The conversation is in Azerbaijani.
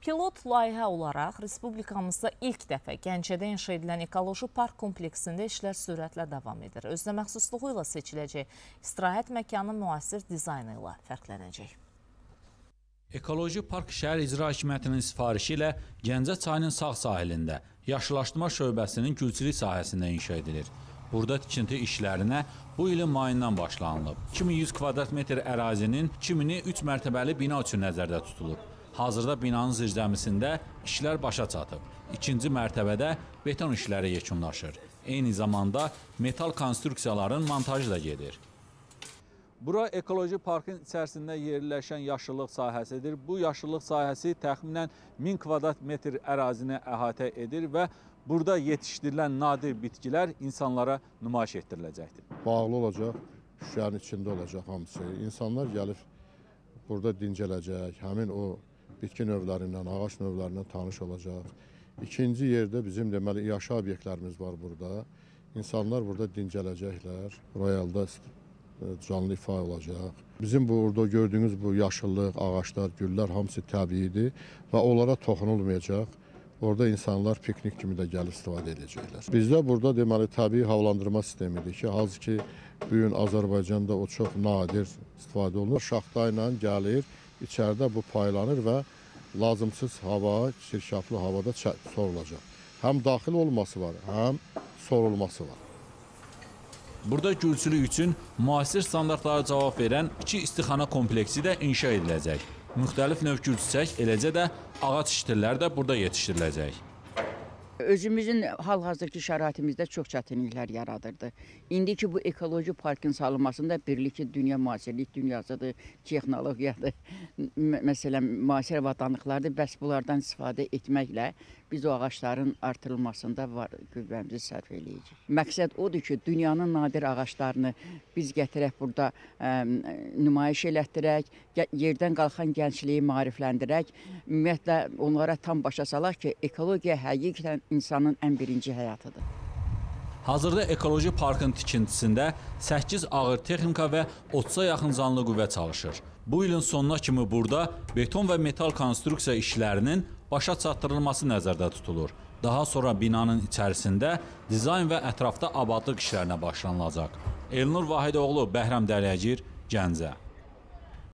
Pilot layihə olaraq respublikamızda ilk dəfə Gəncədə inşa edilən ekoloji park kompleksində işlər sürətlə davam edir. Özünəməxsusluğu ilə seçiləcək istirahət məkanı müasir dizaynı ilə fərqlənəcək. Ekoloji park şəhər icra hakimiyyətinin sifarişi ilə Gəncə çayının sağ sahilində yaşıllaşdırma şöbəsinin gülçilik sahəsində inşa edilir. Burada tikinti işlərinə bu ilin mayından başlanılıb. 2100 kvadrat metr ərazinin 2003 mərtəbəli bina üçün nəzərdə tutulub. Hazırda binanın zirzəmisində işlər başa çatıb. İkinci mərtəbədə beton işləri yekunlaşır. Eyni zamanda metal konstruksiyaların montajı da gedir. Bura ekoloji parkın içərisində yerləşən yaşıllıq sahəsidir. Bu yaşıllıq sahəsi təxminən 1000 kvadrat metr ərazini əhatə edir və burada yetişdirilən nadir bitkilər insanlara nümayiş etdiriləcəkdir. Bağlı olacaq, şüşənin içində olacaq hamısı. İnsanlar gəlib burada dincələcək, həmin o bitki növlərindən, ağac növlərindən tanış olacaq. İkinci yerdə bizim deməli yaşa obyektlərimiz var burada. İnsanlar burada dincələcəklər. Royalda canlı ifa olacaq. Bizim burada gördüyünüz bu yaşıllıq, ağaçlar, güllər hamısı təbiidir və onlara toxunulmayacaq. Orada insanlar piknik kimi də gəlib istifadə edəcəklər. Bizdə burada deməli təbii havalandırma sistemidir ki, halbuki bu gün Azərbaycanda o çox nadir istifadə olunur. Şaxta ilə gəlir, içəridə bu paylanır və lazımsız hava, çirkablı havada sorulacaq. Həm daxil olması var, həm sorulması var. Burada gülçülük üçün müasir standartlara cavab verən 2 istixana kompleksi də inşa ediləcək. Müxtəlif növ gülçiçək, eləcə də ağac iştirlər də burada yetişdiriləcək. Özümüzün hal-hazırki şəraitimizdə çox çətinliklər yaradırdı. İndiki bu ekoloji parkın salınmasında birlikdə dünya müasirlik dünyasıdır, texnologiyadır, məsələn, müasir avadanlıqlardır. Bəs bunlardan istifadə etməklə biz o ağaçların artırılmasında qüvvəmizi sərf edəcəyik. Məqsəd odur ki, dünyanın nadir ağaçlarını biz gətirək burada nümayiş elətdirək, yerdən qalxan gəncliyi maarifləndirək, ümumiyyətlə onlara tam başa salaq ki, ekologiya həqiqətən insanın ən birinci həyatıdır. Hazırda ekoloji parkın tikintisində 8 ağır texnika və 30-a yaxın canlı qüvvə çalışır. Bu ilin sonuna kimi burada beton və metal konstruksiya işlərinin başa çatdırılması nəzərdə tutulur. Daha sonra binanın içərisində dizayn və ətrafda abadlıq işlərinə başlanılacaq. Elnur Vahidoğlu, Bəhram Dəryagir, Gəncə.